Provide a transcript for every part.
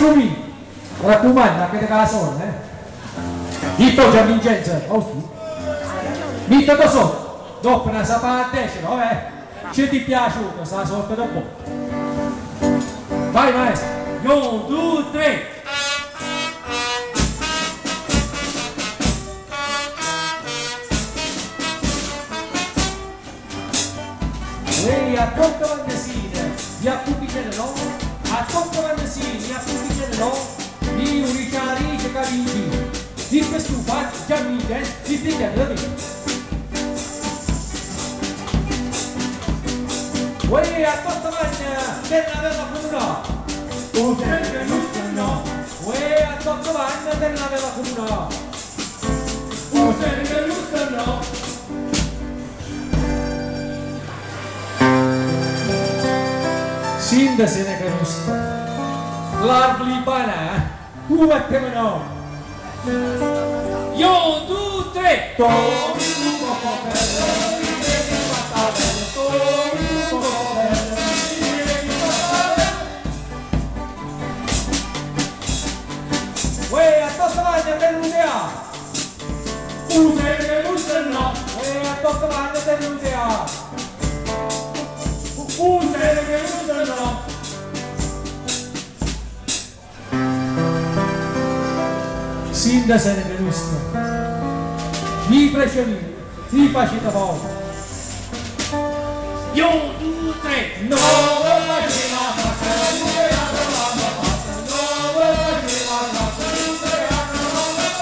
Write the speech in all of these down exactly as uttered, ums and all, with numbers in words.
qui, raccomando, anche da casa, eh? Dito Gian Vincenzo, oh, Dito da sotto, dopo una sapata a destra, vabbè, ci ti è piaciuto, sta sotto da un po'. Vai maestro, uno, due, tre. Ehi, a tocca vandesine, vi appubicare no? A tocca vandesine, vi appubicare no? Mi uricari che carinci, di questo fatto già mi dice, di finire da te. Ehi, a tocca vandesine, della vela comuna, o sempre giusto no? Ehi, a tocca vandesine, della vela comuna, o sempre giusto no? Sindasene che non sta, l'arblipana, uva te no. Io, due, tre, to, un po' bello, devi fatta bene, to, un po' bello, devi fatta bene. Uè, a tutta maglia dell'Udea, use che use no, uè, a tutta maglia dell'Udea. Usere che usano. Sindasene che usano. Vi precedete, vi facete poco. Io, due, tre, no, non faceva fatta, non faceva fatta, non faceva fatta, non faceva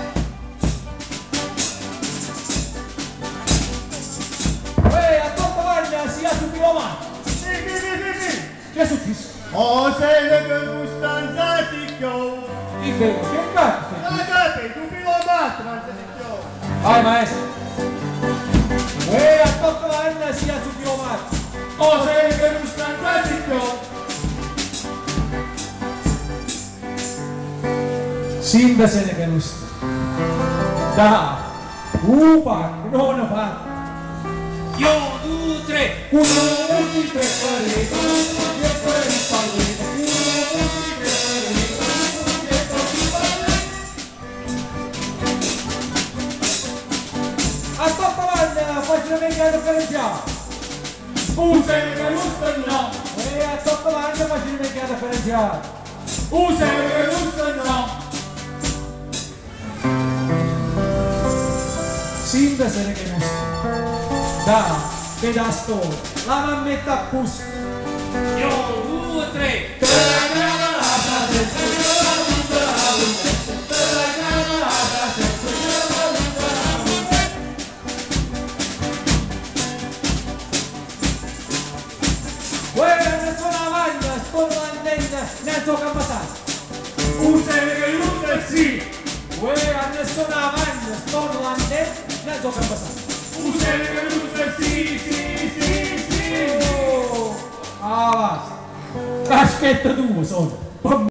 fatta. Uè, a tutta maglia sia su chilometri. Che è successo? Oh, sei che non stanza si chiò. Che che cazzo? Guardate, tu chilometri non si chiò. Vai maestro. E a tocca la anna sia su chilometri. Oh, sei che non stanza si chiò. Sindasene che non sta. Da. Upa, non fa. Io, due, tre. Uno, due, tre, quattro. A toppa maglia faccio venire differenziare. Usa che gusto no. E a toppa maglia faccio venire differenziare. Usa che gusto no. Sindasene che gusto. Da, che da sto. La mammetta a pusto. Io, due, tre. Nel suo campatato usare che luce sì uè a nessuna maglia storlande nel suo campatato usare che luce sì sì sì sì oh ah basta aspetta tu solo